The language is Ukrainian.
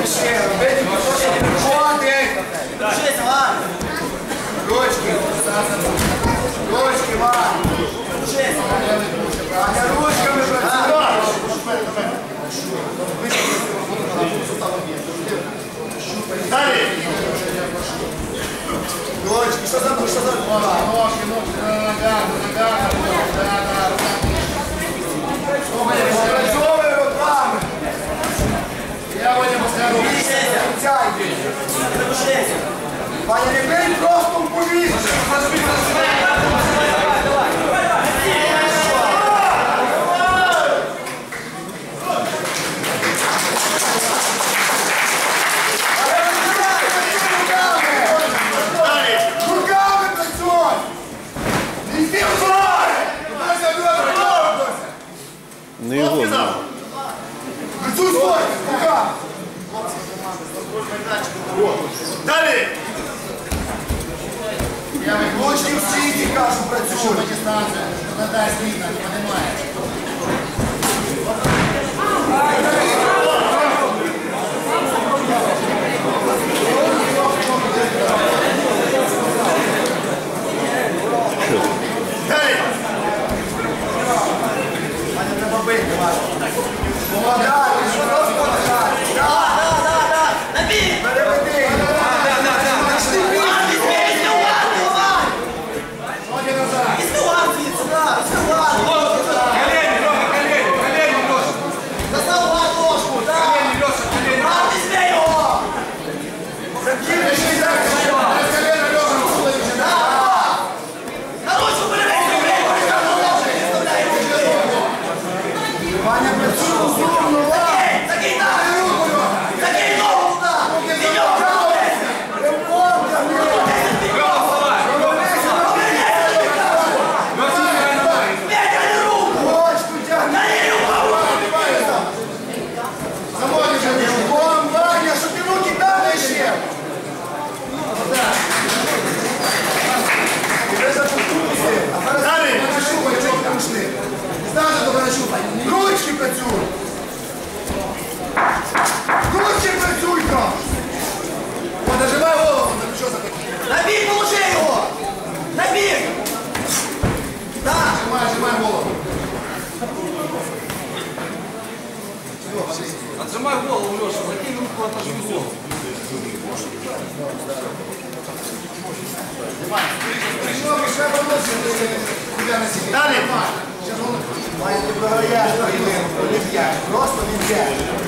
Ручки, Ваня. Ваня, ручками Далі. Ручки, що за ножки, Попрацьовуй руками. Я Ваня поставлю. Ваня, не бей просто в повітря. Руками працюй! Не йди в зони! Не його, не. Працюй свой! Руками! Далі. Ручки в стійці, кажу, працюй! Далі. Ваня, треба бити, Ваня. Помагай, що нас помагай? Набій! Переведи! Ваня, працюй розумно, Ваня! Закинь ногу! Закинь ногу туди! Закинь ногу! Ручки працюй! Ручки працюй там! Подожимай голову, що за таке? Набій, положи його! Набій! Так! Нажимай голову. Отжимай голову, Леша, закинь руку, отожми голову. Далі. Ваня, не програєш, просто не б'єш.